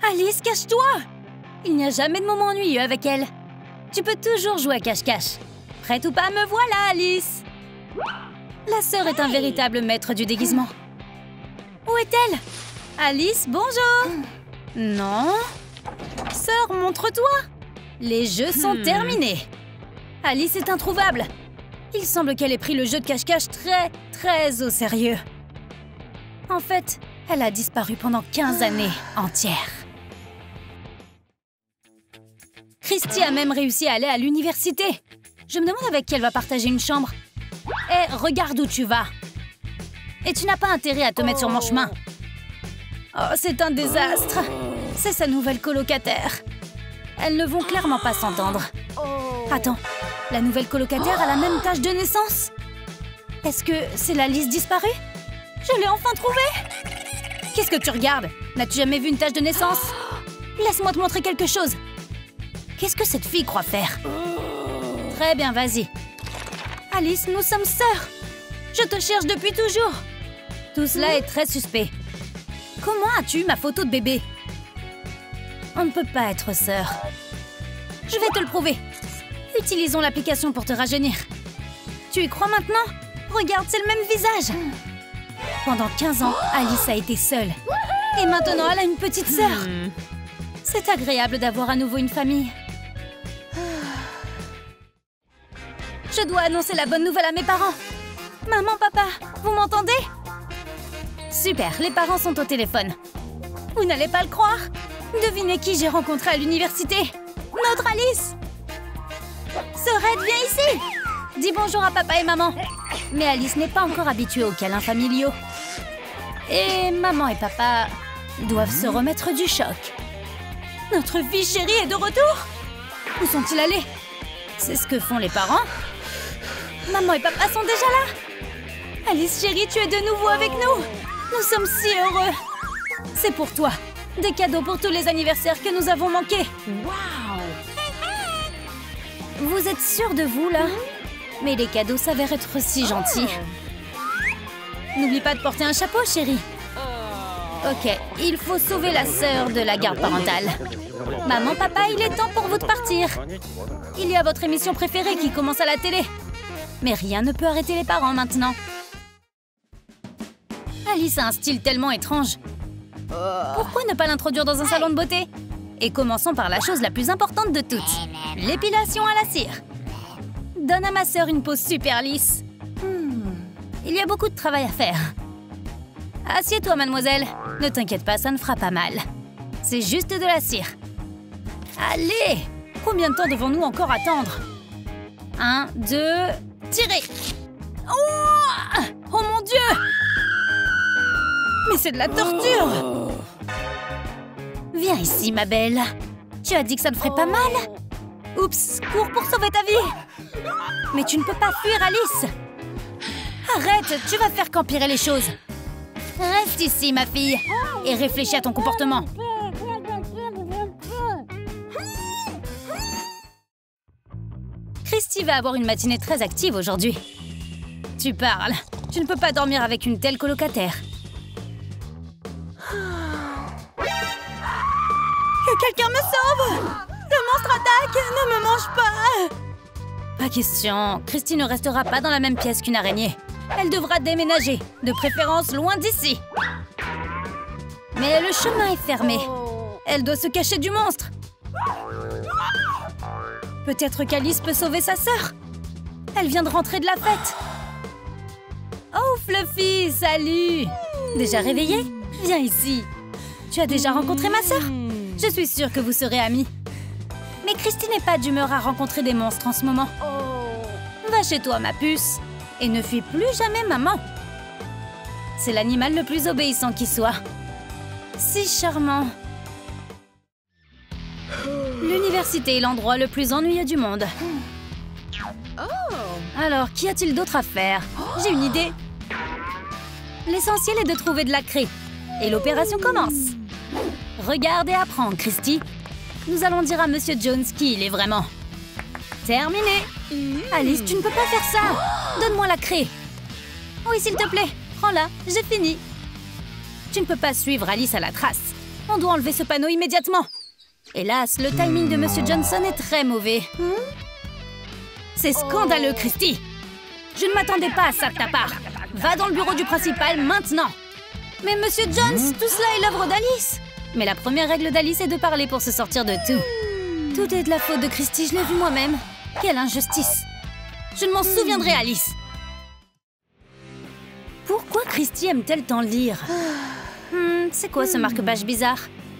Alice, cache-toi! Il n'y a jamais de moment ennuyeux avec elle. Tu peux toujours jouer à cache-cache. Prête ou pas, me voilà, Alice! La sœur est un véritable maître du déguisement. Où est-elle? Alice, bonjour! Non? Sœur, montre-toi! Les jeux sont terminés. Alice est introuvable. Il semble qu'elle ait pris le jeu de cache-cache très au sérieux. En fait, elle a disparu pendant 15 années entières. Christy a même réussi à aller à l'université. Je me demande avec qui elle va partager une chambre. Hé, regarde où tu vas. Et tu n'as pas intérêt à te mettre sur mon chemin. Oh, c'est un désastre. C'est sa nouvelle colocataire. Elles ne vont clairement pas s'entendre. Attends, la nouvelle colocataire a la même tâche de naissance. Est-ce que c'est la Alice disparue? Je l'ai enfin trouvée! Qu'est-ce que tu regardes? N'as-tu jamais vu une tâche de naissance? Laisse-moi te montrer quelque chose. Qu'est-ce que cette fille croit faire? Très bien, vas-y. Alice, nous sommes sœurs. Je te cherche depuis toujours. Tout cela est très suspect. Comment as-tu eu ma photo de bébé? On ne peut pas être sœurs. Je vais te le prouver. Utilisons l'application pour te rajeunir. Tu y crois maintenant? Regarde, c'est le même visage. Pendant 15 ans, Alice a été seule. Et maintenant, elle a une petite sœur. C'est agréable d'avoir à nouveau une famille. Je dois annoncer la bonne nouvelle à mes parents. Maman, papa, vous m'entendez? Super, les parents sont au téléphone. Vous n'allez pas le croire? Devinez qui j'ai rencontré à l'université? Notre Alice! Sorette, viens ici! Dis bonjour à papa et maman. Mais Alice n'est pas encore habituée aux câlins familiaux. Et maman et papa doivent se remettre du choc. Notre fille chérie est de retour! Où sont-ils allés? C'est ce que font les parents? Maman et papa sont déjà là! Alice chérie, tu es de nouveau avec nous! Nous sommes si heureux! C'est pour toi! Des cadeaux pour tous les anniversaires que nous avons manqués! Waouh! Vous êtes sûrs de vous, là? Mais les cadeaux s'avèrent être si gentils. N'oublie pas de porter un chapeau, chérie. Ok, il faut sauver la sœur de la garde parentale. Maman, papa, il est temps pour vous de partir. Il y a votre émission préférée qui commence à la télé. Mais rien ne peut arrêter les parents maintenant. Alice a un style tellement étrange. Pourquoi ne pas l'introduire dans un salon de beauté? Et commençons par la chose la plus importante de toutes. L'épilation à la cire. Donne à ma sœur une peau super lisse. Il y a beaucoup de travail à faire. Assieds-toi, mademoiselle. Ne t'inquiète pas, ça ne fera pas mal. C'est juste de la cire. Allez! Combien de temps devons-nous encore attendre? 1, 2... Tirez! Oh! Oh mon Dieu! Mais c'est de la torture! Viens ici, ma belle. Tu as dit que ça ne ferait pas mal? Oups, cours pour sauver ta vie! Mais tu ne peux pas fuir, Alice! Arrête, tu vas faire qu'empirer les choses. Reste ici, ma fille, et réfléchis à ton comportement. Christy va avoir une matinée très active aujourd'hui. Tu parles. Tu ne peux pas dormir avec une telle colocataire. Que quelqu'un me sauve! Le monstre attaque! Ne me mange pas! Pas question. Christy ne restera pas dans la même pièce qu'une araignée. Elle devra déménager, de préférence loin d'ici. Mais le chemin est fermé. Elle doit se cacher du monstre. Peut-être qu'Alice peut sauver sa sœur. Elle vient de rentrer de la fête. Oh, Fluffy, salut! Déjà réveillée? Viens ici. Tu as déjà rencontré ma sœur? Je suis sûre que vous serez amies. Mais Christy n'est pas d'humeur à rencontrer des monstres en ce moment. Va chez toi, ma puce. Et ne fuis plus jamais maman. C'est l'animal le plus obéissant qui soit. Si charmant. L'université est l'endroit le plus ennuyeux du monde. Alors, qu'y a-t-il d'autre à faire? J'ai une idée. L'essentiel est de trouver de la craie. Et l'opération commence. Regarde et apprends, Christy. Nous allons dire à Monsieur Jones qui il est vraiment. Terminé. Alice, tu ne peux pas faire ça. Donne-moi la craie. Oui, s'il te plaît. Prends-la, j'ai fini. Tu ne peux pas suivre Alice à la trace. On doit enlever ce panneau immédiatement. Hélas, le timing de Monsieur Johnson est très mauvais. C'est scandaleux, Christy. Je ne m'attendais pas à ça de ta part. Va dans le bureau du principal maintenant. Mais Monsieur Jones, tout cela est l'œuvre d'Alice. Mais la première règle d'Alice est de parler pour se sortir de tout. Tout est de la faute de Christy, je l'ai vu moi-même. Quelle injustice. Je ne m'en souviendrai, Alice. Pourquoi Christy aime-t-elle tant lire? C'est quoi ce marque-page bizarre?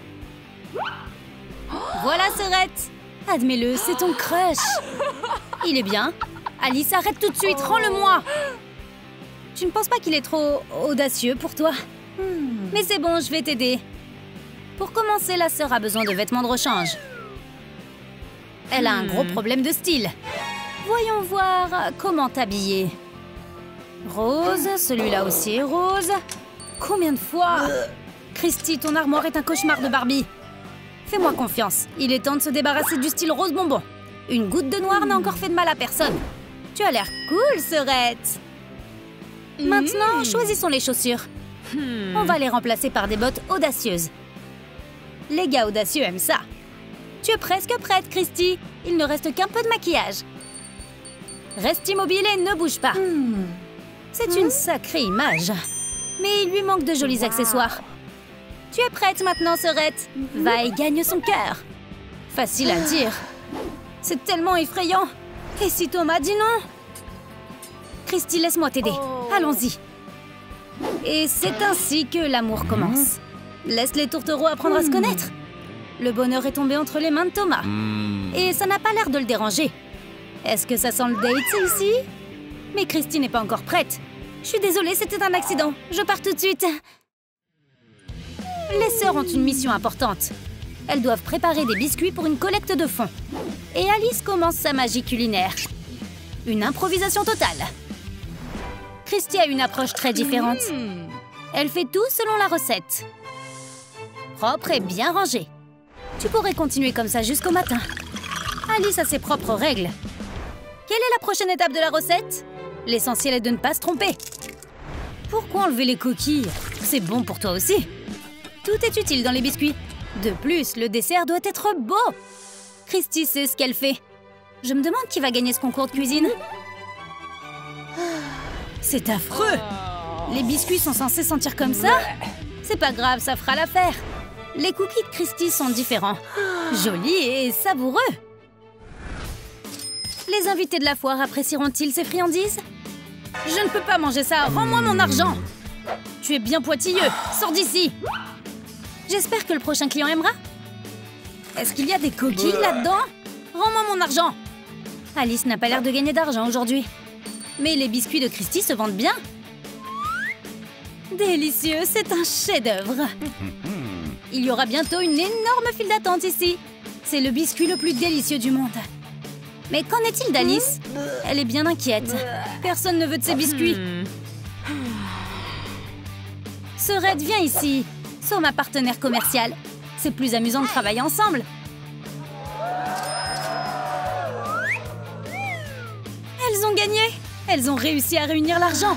Voilà, Serette. Admets-le, c'est ton crush. Il est bien. Alice, arrête tout de suite, rends-le-moi. Tu ne penses pas qu'il est trop audacieux pour toi? Mais c'est bon, je vais t'aider. Pour commencer, la sœur a besoin de vêtements de rechange. Elle a un gros problème de style. Voyons voir comment t'habiller. Rose, celui-là aussi est rose. Combien de fois? Christy, ton armoire est un cauchemar de Barbie. Fais-moi confiance, il est temps de se débarrasser du style rose bonbon. Une goutte de noir n'a encore fait de mal à personne. Tu as l'air cool, Serette. Maintenant, choisissons les chaussures. On va les remplacer par des bottes audacieuses. Les gars audacieux aiment ça. Tu es presque prête, Christy. Il ne reste qu'un peu de maquillage. Reste immobile et ne bouge pas. C'est une sacrée image. Mais il lui manque de jolis accessoires. Tu es prête maintenant, Serette. Va et gagne son cœur. Facile à dire. C'est tellement effrayant. Et si Thomas dit non? Christy, laisse-moi t'aider. Allons-y. Et c'est ainsi que l'amour commence. Laisse les tourtereaux apprendre à se connaître. Le bonheur est tombé entre les mains de Thomas. Et ça n'a pas l'air de le déranger. Est-ce que ça sent le date, ici? Mais Christy n'est pas encore prête. Je suis désolée, c'était un accident. Je pars tout de suite. Les sœurs ont une mission importante. Elles doivent préparer des biscuits pour une collecte de fonds. Et Alice commence sa magie culinaire. Une improvisation totale. Christy a une approche très différente. Elle fait tout selon la recette. Propre et bien rangé. Tu pourrais continuer comme ça jusqu'au matin. Alice a ses propres règles. Quelle est la prochaine étape de la recette? L'essentiel est de ne pas se tromper. Pourquoi enlever les coquilles? C'est bon pour toi aussi. Tout est utile dans les biscuits. De plus, le dessert doit être beau. Christy sait ce qu'elle fait. Je me demande qui va gagner ce concours de cuisine. C'est affreux. Les biscuits sont censés sentir comme ça? C'est pas grave, ça fera l'affaire. Les cookies de Christy sont différents. Jolis et savoureux. Les invités de la foire apprécieront-ils ces friandises? Je ne peux pas manger ça. Rends-moi mon argent. Tu es bien pointilleux. Sors d'ici. J'espère que le prochain client aimera. Est-ce qu'il y a des coquilles là-dedans? Rends-moi mon argent. Alice n'a pas l'air de gagner d'argent aujourd'hui. Mais les biscuits de Christy se vendent bien. Délicieux, c'est un chef-d'œuvre. Il y aura bientôt une énorme file d'attente ici. C'est le biscuit le plus délicieux du monde. Mais qu'en est-il d'Alice? Elle est bien inquiète. Personne ne veut de ses biscuits. Serette, viens ici. Sois ma partenaire commerciale. C'est plus amusant de travailler ensemble. Elles ont gagné. Elles ont réussi à réunir l'argent.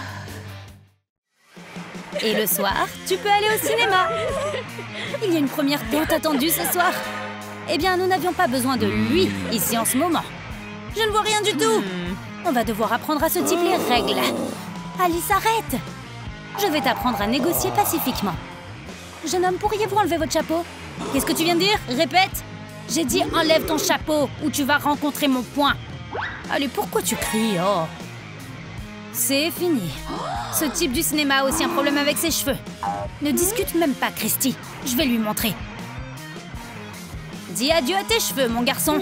Et le soir, tu peux aller au cinéma. Il y a une première tant attendue ce soir. Eh bien, nous n'avions pas besoin de lui ici en ce moment. Je ne vois rien du tout. On va devoir apprendre à ce type les règles. Alice, arrête. Je vais t'apprendre à négocier pacifiquement. Jeune homme, pourriez-vous enlever votre chapeau? Qu'est-ce que tu viens de dire? Répète. J'ai dit enlève ton chapeau ou tu vas rencontrer mon poing. Allez, pourquoi tu cries? Oh. C'est fini. Ce type du cinéma a aussi un problème avec ses cheveux. Ne discute même pas, Christy. Je vais lui montrer. Dis adieu à tes cheveux, mon garçon.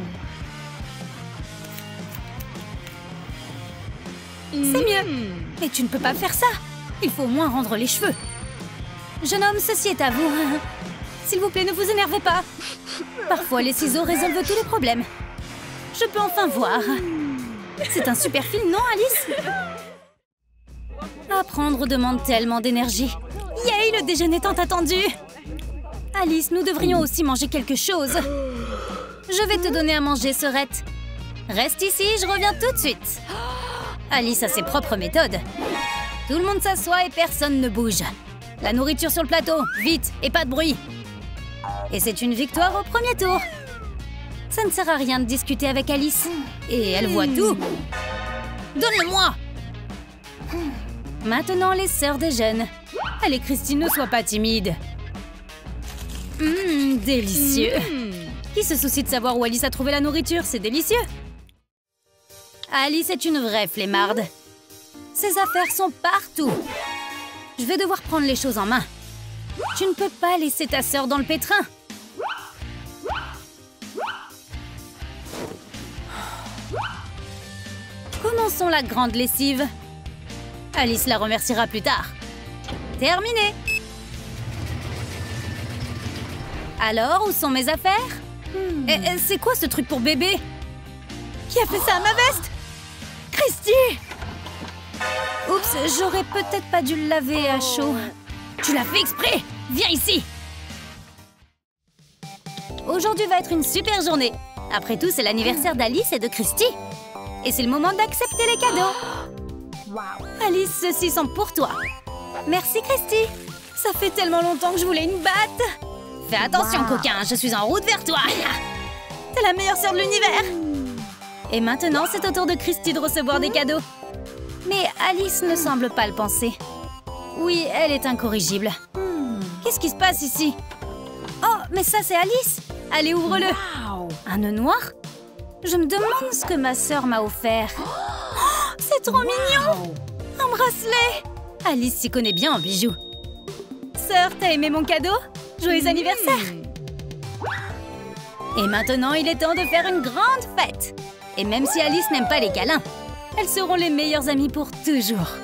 C'est mieux. Mais tu ne peux pas faire ça. Il faut au moins rendre les cheveux. Jeune homme, ceci est à vous. S'il vous plaît, ne vous énervez pas. Parfois, les ciseaux résolvent tous les problèmes. Je peux enfin voir. C'est un super film, non, Alice? Apprendre demande tellement d'énergie. Yay, le déjeuner tant attendu. Alice, nous devrions aussi manger quelque chose. Je vais te donner à manger, Serette. Reste ici, je reviens tout de suite. Alice a ses propres méthodes. Tout le monde s'assoit et personne ne bouge. La nourriture sur le plateau, vite, et pas de bruit. Et c'est une victoire au premier tour. Ça ne sert à rien de discuter avec Alice. Et elle voit tout. Donne-le-moi! Maintenant, les sœurs déjeunent. Allez, Christy, ne sois pas timide. Délicieux. Qui se soucie de savoir où Alice a trouvé la nourriture? C'est délicieux. Alice est une vraie flemmarde. Ses affaires sont partout. Je vais devoir prendre les choses en main. Tu ne peux pas laisser ta sœur dans le pétrin. Commençons la grande lessive. Alice la remerciera plus tard. Terminé. Alors, où sont mes affaires? C'est quoi ce truc pour bébé? Qui a fait ça à ma veste? Christy! Oups, j'aurais peut-être pas dû le laver à chaud. Tu l'as fait exprès! Viens ici! Aujourd'hui va être une super journée. Après tout, c'est l'anniversaire d'Alice et de Christy. Et c'est le moment d'accepter les cadeaux. Alice, ceux-ci sont pour toi. Merci, Christy. Ça fait tellement longtemps que je voulais une batte. Fais attention, coquin, je suis en route vers toi. T'es la meilleure sœur de l'univers. Et maintenant, c'est au tour de Christy de recevoir des cadeaux. Mais Alice ne semble pas le penser. Oui, elle est incorrigible. Qu'est-ce qui se passe ici? Oh, mais ça, c'est Alice. Allez, ouvre-le. Un nœud noir? Je me demande ce que ma sœur m'a offert. Oh, c'est trop mignon! Un bracelet! Alice s'y connaît bien en bijoux. Sœur, t'as aimé mon cadeau? Joyeux anniversaire! Et maintenant, il est temps de faire une grande fête. Et même si Alice n'aime pas les câlins, elles seront les meilleures amies pour toujours.